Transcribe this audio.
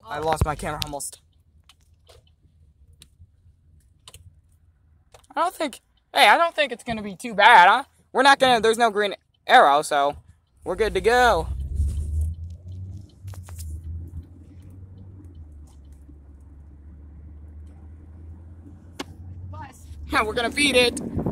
I lost my camera almost. I don't think it's gonna be too bad, huh? We're not gonna, there's no green arrow, so we're good to go. We're gonna beat it.